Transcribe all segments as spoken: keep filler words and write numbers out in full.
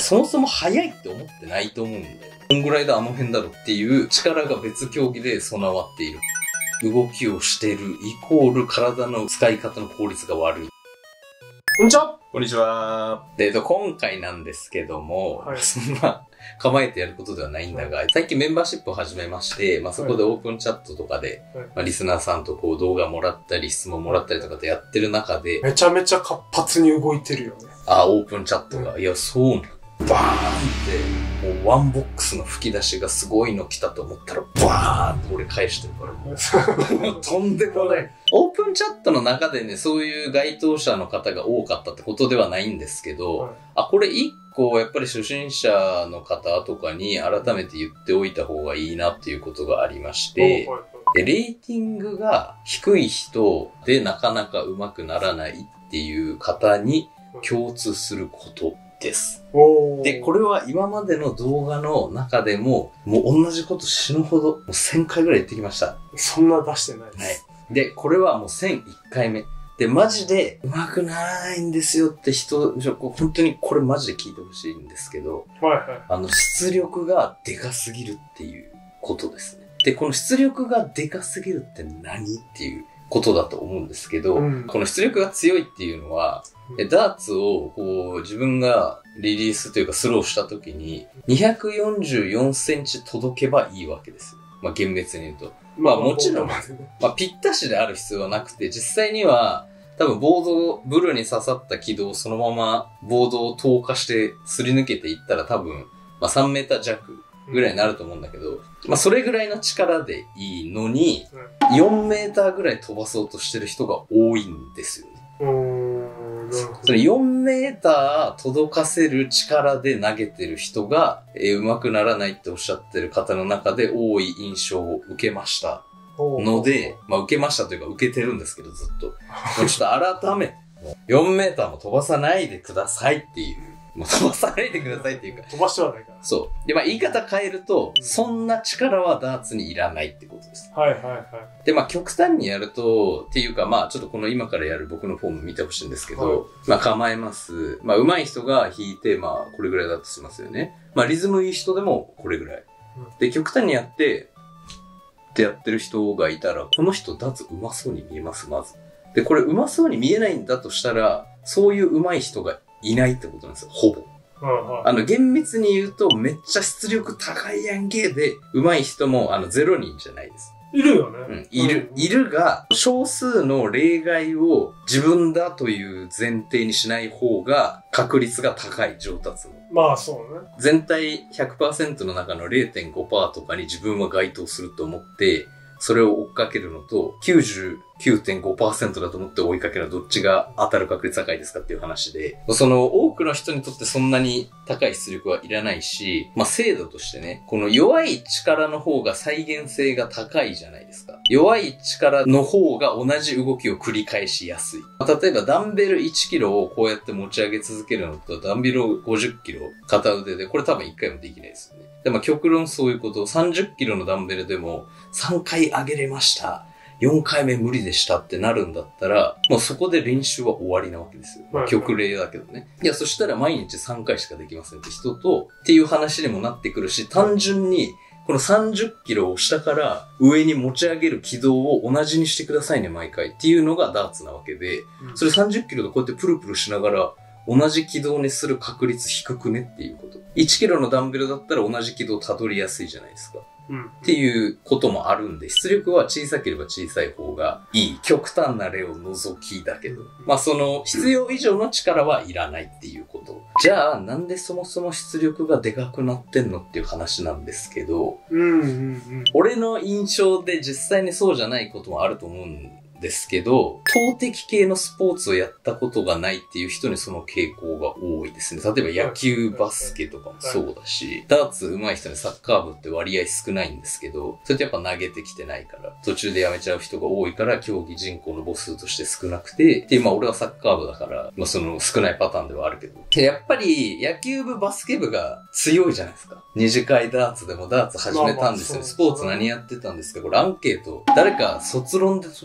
そもそも速いって思ってないと思うんだよ。こんぐらいであの辺だろっていう力が別競技で備わっている。動きをしてるイコール体の使い方の効率が悪い。 こんにちは。 こんにちは。 で、今回なんですけども、 はい、 そんな構えてやることではないんだが、はい、最近メンバーシップを始めまして、まあ、そこでオープンチャットとかで、はい、まあ、リスナーさんとこう動画もらったり質問もらったりとかでやってる中で、 めちゃめちゃ活発に動いてるよね。 あ、オープンチャットが。うん、いや、そうなの。バーンって、もうワンボックスの吹き出しがすごいの来たと思ったら、バーンって俺返してるから、もうとんでもない。オープンチャットの中でね、そういう該当者の方が多かったってことではないんですけど、はい、あ、これ一個やっぱり初心者の方とかに改めて言っておいた方がいいなっていうことがありまして、でレーティングが低い人でなかなか上手くならないっていう方に共通することです。で、これは今までの動画の中でも、もう同じこと死ぬほど、もうせんかいぐらい言ってきました。 そんな出してないです。 はい。で、これはもうせんいっかいめ。で、マジで上手くならないんですよって人、本当にこれマジで聞いてほしいんですけど、 はいはい。 あの、出力がでかすぎるっていうことですね。で、この出力がでかすぎるって何っていうことだと思うんですけど、うん、この出力が強いっていうのは、うん、ダーツをこう自分がリリースというかスローした時ににひゃくよんじゅうよんセンチ届けばいいわけです。まあ厳密に言うと。まあもちろん、まあぴったしである必要はなくて、実際には多分ボード、ブルに刺さった軌道をそのままボードを透過してすり抜けていったら多分、まあさんメーター弱ぐらいになると思うんだけど、まあそれぐらいの力でいいのに、よんメーターぐらい飛ばそうとしてる人が多いんですよね。 うーん、 それよんメーター届かせる力で投げてる人が、えー、上手くならないっておっしゃってる方の中で多い印象を受けましたので、まあ受けましたというか受けてるんですけどずっと。もうちょっと改めて、よんメーターも飛ばさないでくださいっていう。もう飛ばさないでくださいっていうか。 飛ばしてはないから。 そう。で、まあ言い方変えると、うん、そんな力はダーツにいらないってことです。 はいはいはい。 で、まあ極端にやると、っていうかまあちょっとこの今からやる僕のフォーム見てほしいんですけど、はい、まあ構えます。まあ上手い人が弾いて、まあこれぐらいだとしますよね。まあリズムいい人でもこれぐらい。うん、で、極端にやって、ってやってる人がいたら、この人ダーツ上手そうに見えます、まず。で、これ上手そうに見えないんだとしたら、そういう上手い人がいないってことなんですよ、ほぼ。あの、厳密に言うと、めっちゃ出力高いやんけで、上手い人も、あの、ゼロ人じゃないです。 いるよね。 うん、いる、うん、いるが、少数の例外を自分だという前提にしない方が、確率が高い、上達の。 まあ、そうね。 全体 ひゃくパーセント の中の れいてんごパーセント とかに自分は該当すると思って、それを追っかけるのと、きゅうじゅうきゅうてんごパーセント だと思って追いかけるのどっちが当たる確率高いですかっていう話で、その多くの人にとってそんなに高い出力はいらないし、まあ精度としてね、この弱い力の方が再現性が高いじゃないですか。弱い力の方が同じ動きを繰り返しやすい。例えばダンベルいちキロをこうやって持ち上げ続けるのと、ダンベルをごじゅっキロ片腕で、これ多分いっかいもできないですよね。でも極論そういうこと、さんじゅっキロのダンベルでもさんかい上げれました。よんかいめ無理でしたってなるんだったら、もうそこで練習は終わりなわけですよ。まあ、極例だけどね。いや、そしたら毎日さんかいしかできませんって人と、っていう話にもなってくるし、単純に、このさんじゅっキロを下から上に持ち上げる軌道を同じにしてくださいね、毎回。っていうのがダーツなわけで、それさんじゅっキロでこうやってプルプルしながら、同じ軌道にする確率低くねっていうこと。いちキロのダンベルだったら同じ軌道たどりやすいじゃないですか。うん、っていうこともあるんで、出力は小さければ小さい方がいい。極端な例を除きだけど。まあその必要以上の力はいらないっていうこと。じゃあなんでそもそも出力がでかくなってんのっていう話なんですけど、 うんうんうん、 俺の印象で実際にそうじゃないこともあると思うんですけど、投擲系のスポーツをやったことがないっていう人にその傾向が多いですね。例えば野球、バスケとかもそうだし、ダーツ上手い人にサッカー部って割合少ないんですけど、それってやっぱ投げてきてないから、途中でやめちゃう人が多いから、競技人口の母数として少なくて、で、まあ俺はサッカー部だから、まあその少ないパターンではあるけど、やっぱり野球部、バスケ部が強いじゃないですか。二次会ダーツでもダーツ始めたんですよ。スポーツ何やってたんですか？これアンケート、誰か卒論で取ってくれや。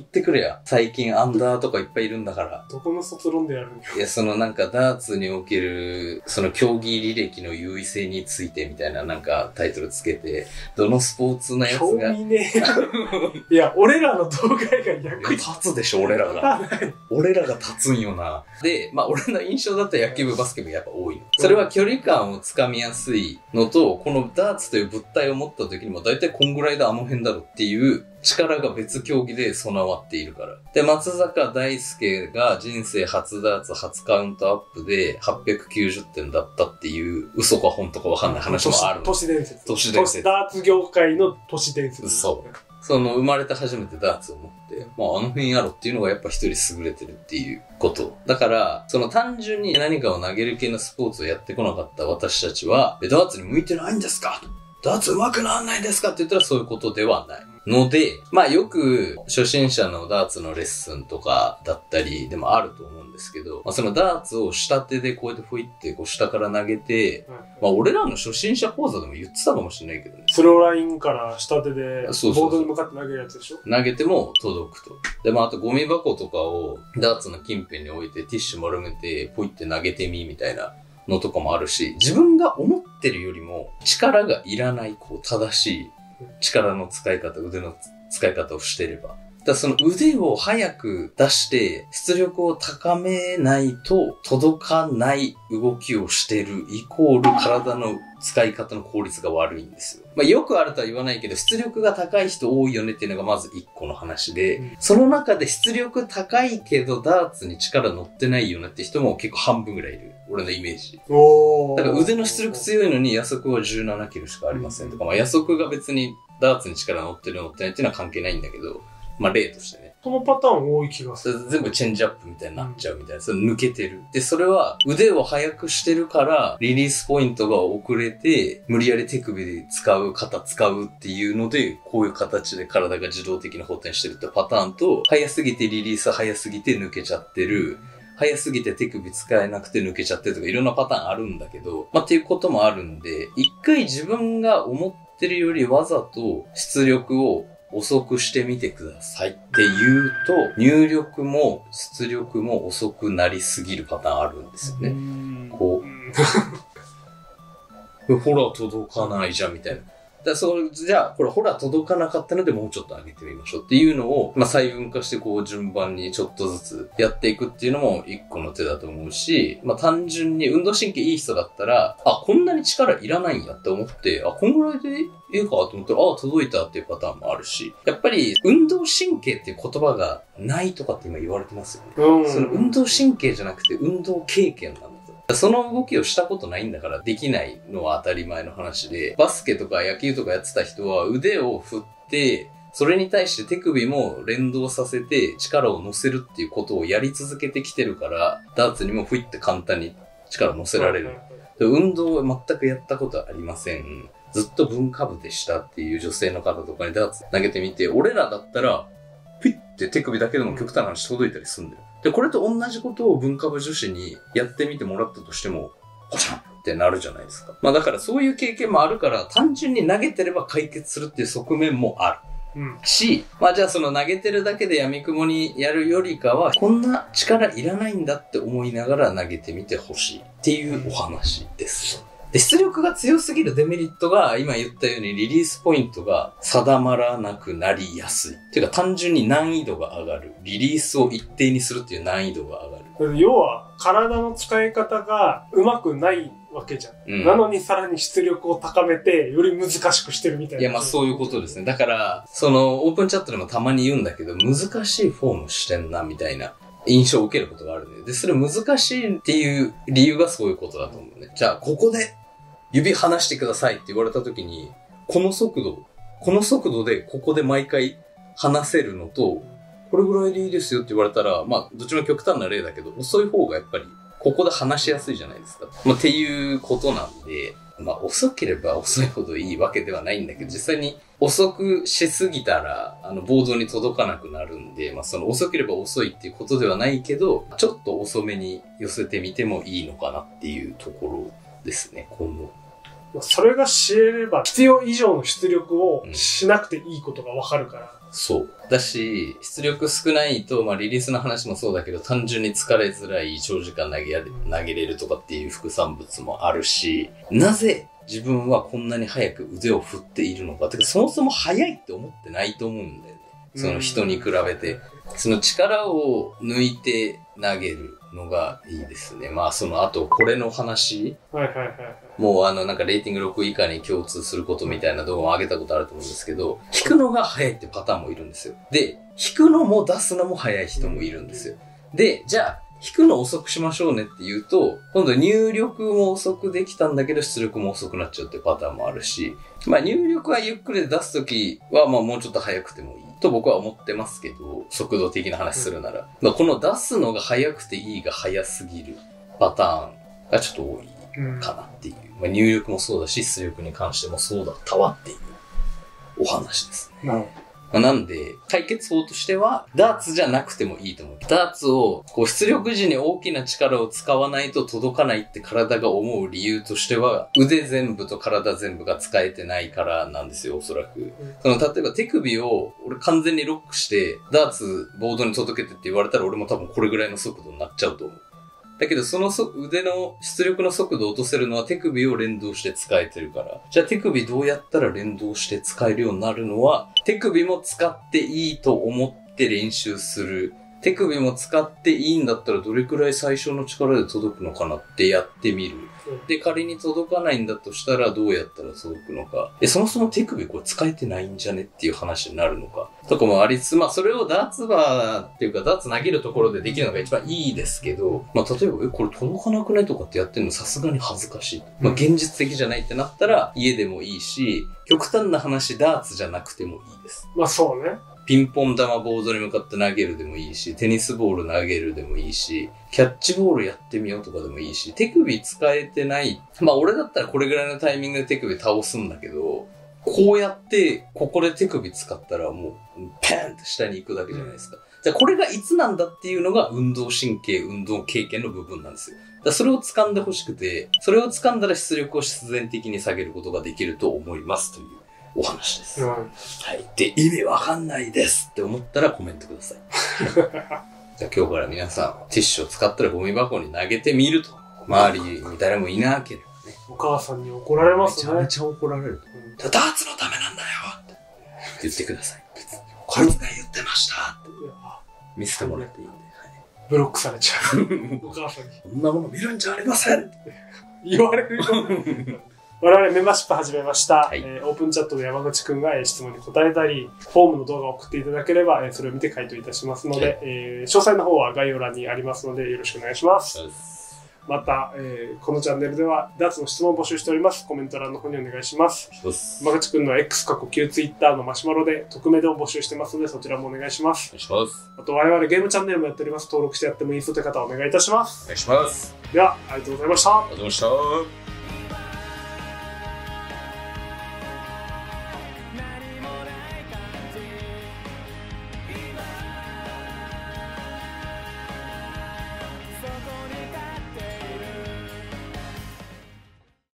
や。最近アンダーとかいっぱいいるんだから。 どこの卒論でやるんよ。 いや、そのなんかダーツにおける、その競技履歴の優位性についてみたいななんかタイトルつけて、どのスポーツのやつが。 興味ねえ。いや、俺らの動画が役に立つでしょ、俺らが。俺らが立つんよな。で、まあ俺の印象だったら野球部、バスケ部やっぱ多いの。それは距離感をつかみやすいのと、このダーツという物体を持った時にも大体こんぐらいであの辺だろっていう力が別競技で備わっているから。で、松坂大輔が人生初ダーツ初カウントアップではっぴゃくきゅうじゅってんだったっていう嘘か本当かわかんない話もある。 都市伝説。 都市伝説。 ダーツ業界の都市伝説。 そう。その生まれて初めてダーツを持って、まああの辺やろっていうのがやっぱ一人優れてるっていうこと。だから、その単純に何かを投げる系のスポーツをやってこなかった私たちは、ダーツに向いてないんですか？ダーツ上手くならないですかって言ったらそういうことではない。ので、まあよく初心者のダーツのレッスンとかだったりでもあると思うんですけど、まあ、そのダーツを下手でこうやってふいってこう下から投げて、うん、まあ俺らの初心者講座でも言ってたかもしれないけどね。 スローラインから下手でボそうそうそうードに向かって投げるやつでしょ？ 投げても届くと。で、まああとゴミ箱とかをダーツの近辺に置いてティッシュ丸めてポイって投げてみみたいなのとかもあるし、自分が思ってるよりも力がいらないこう正しい力の使い方、腕の使い方をしてれば。だからその腕を早く出して出力を高めないと届かない動きをしてるイコール体の使い方の効率が悪いんですよ。まあよくあるとは言わないけど出力が高い人多いよねっていうのがまず一個の話で、うん、その中で出力高いけどダーツに力乗ってないよねって人も結構半分ぐらいいる。俺のイメージ。 おー。 だから腕の出力強いのにヤ速はじゅうななキロしかありませんとか、まあヤ速が別にダーツに力乗ってる乗ってないっていうのは関係ないんだけど、まあ例としてね。 そのパターン多い気がする。 全部チェンジアップみたいになっちゃうみたいな。それ抜けてる。で、それは腕を速くしてるから、リリースポイントが遅れて、無理やり手首で使う、肩使うっていうので、こういう形で体が自動的に補填してるってパターンと、速すぎてリリース速すぎて抜けちゃってる。速すぎて手首使えなくて抜けちゃってるとかいろんなパターンあるんだけど、まあっていうこともあるんで、一回自分が思ってるよりわざと出力を遅くしてみてくださいって言うと、入力も出力も遅くなりすぎるパターンあるんですよね。こう。ほら届かないじゃんみたいな。だそれじゃあ、これほら届かなかったのでもうちょっと上げてみましょうっていうのを、まあ細分化してこう順番にちょっとずつやっていくっていうのも一個の手だと思うし、まあ単純に運動神経いい人だったら、あ、こんなに力いらないんやって思って、あ、こんぐらいでいいかと思ったら、あ、届いたっていうパターンもあるし、やっぱり運動神経っていう言葉がないとかって今言われてますよね。うん、その運動神経じゃなくて運動経験なんだ。その動きをしたことないんだからできないのは当たり前の話で、バスケとか野球とかやってた人は腕を振って、それに対して手首も連動させて力を乗せるっていうことをやり続けてきてるから、ダーツにもふいって簡単に力を乗せられる。運動は全くやったことありません。ずっと文化部でしたっていう女性の方とかにダーツ投げてみて、俺らだったら、ふいって手首だけでも極端な話届いたりするんだよ。で、これと同じことを文化部女子にやってみてもらったとしても、ほしゃんってなるじゃないですか。まあだからそういう経験もあるから、単純に投げてれば解決するっていう側面もある。うん、し、まあじゃあその投げてるだけで闇雲にやるよりかは、こんな力いらないんだって思いながら投げてみてほしいっていうお話です。で、出力が強すぎるデメリットが、今言ったようにリリースポイントが定まらなくなりやすい。っていうか単純に難易度が上がる。リリースを一定にするっていう難易度が上がる。 要は、体の使い方が上手くないわけじゃん。うん、なのにさらに出力を高めて、より難しくしてるみたいな。 いや、まあそういうことですね。だから、その、オープンチャットでもたまに言うんだけど、難しいフォームしてんな、みたいな印象を受けることがあるんで。で、それ難しいっていう理由がそういうことだと思うね。じゃあ、ここで、指離してくださいって言われた時に、この速度、この速度でここで毎回離せるのと、これぐらいでいいですよって言われたら、まあ、どっちも極端な例だけど、遅い方がやっぱり、ここで離しやすいじゃないですか。まあ、っていうことなんで、まあ、遅ければ遅いほどいいわけではないんだけど、実際に遅くしすぎたら、あの、ボードに届かなくなるんで、まあ、その遅ければ遅いっていうことではないけど、ちょっと遅めに寄せてみてもいいのかなっていうところですね、今後。 それが知れれば、必要以上の出力をしなくていいことがわかるから、うん、 そう。だし、出力少ないと、まあリリースの話もそうだけど、単純に疲れづらい、長時間投げや、投げれるとかっていう副産物もあるし、なぜ自分はこんなに早く腕を振っているのか。てか、そもそも早いって思ってないと思うんだよね。その人に比べて。その力を抜いて投げるのがいいですね。まあその後、これの話。 はいはいはい。 もうあのなんかレーティングろく以下に共通することみたいな動画を上げたことあると思うんですけど、引くのが早いってパターンもいるんですよ。で、引くのも出すのも早い人もいるんですよ。で、じゃあ、引くの遅くしましょうねって言うと、今度入力も遅くできたんだけど出力も遅くなっちゃうってパターンもあるし、まあ入力はゆっくりで出すときはまあもうちょっと早くてもいいと僕は思ってますけど、速度的な話するなら。まあこの出すのが早くていいが早すぎるパターンがちょっと多いかなっていう。まあ入力もそうだし、出力に関してもそうだったわっていうお話ですね。 うんまあ、なんで、解決法としては、ダーツじゃなくてもいいと思う。ダーツを、こう、出力時に大きな力を使わないと届かないって体が思う理由としては、腕全部と体全部が使えてないからなんですよ、おそらく。その、例えば手首を、俺完全にロックして、ダーツボードに届けてって言われたら、俺も多分これぐらいの速度になっちゃうと思う。だけど、そのそ腕の出力の速度を落とせるのは手首を連動して使えてるから。じゃあ手首どうやったら連動して使えるようになるのは、手首も使っていいと思って練習する。手首も使っていいんだったらどれくらい最小の力で届くのかなってやってみる。で、仮に届かないんだとしたらどうやったら届くのか。え、そもそも手首これ使えてないんじゃねっていう話になるのか。とかもありつつ、まあそれをダーツバーっていうかダーツ投げるところでできるのが一番いいですけど、まあ例えば、え、これ届かなくないとかってやってるのさすがに恥ずかしい。まあ現実的じゃないってなったら家でもいいし、極端な話ダーツじゃなくてもいいです。 まあそうね。 ピンポン玉ボードに向かって投げるでもいいし、テニスボール投げるでもいいし、キャッチボールやってみようとかでもいいし、手首使えてない。まあ俺だったらこれぐらいのタイミングで手首倒すんだけど、こうやって、ここで手首使ったらもう、ペーンって下に行くだけじゃないですか。じゃあこれがいつなんだっていうのが運動神経、運動経験の部分なんですよ。だからそれを掴んでほしくて、それを掴んだら出力を必然的に下げることができると思いますというお話です。 うん、 はい。で、意味わかんないですって思ったらコメントください。じゃあ今日から皆さん、ティッシュを使ったらゴミ箱に投げてみると。周りに誰もいなければね。 お母さんに怒られますね。 めちゃめちゃ怒られると。うん、ダーツのためなんだよって言ってください。こいつが言ってましたって見せてもらっていいんで。はい、 ブロックされちゃう。お母さんに。 こんなもの見るんじゃありませんって言われるよ。我々メンバーシップ始めました、はい、えー、オープンチャットで山口くんが、えー、質問に答えたり、フォームの動画を送っていただければ、えー、それを見て回答いたしますので、はい、えー、詳細の方は概要欄にありますのでよろしくお願いします。また、えー、このチャンネルではダーツの質問を募集しております。コメント欄の方にお願いします。山口くんの X 過去旧 Twitter のマシュマロで匿名でも募集してますのでそちらもお願いします。 お願いします。 あと我々ゲームチャンネルもやっております。登録してやってもいいぞという方はお願いいたします。 お願いします。 では、ありがとうございました。 ありがとうございました。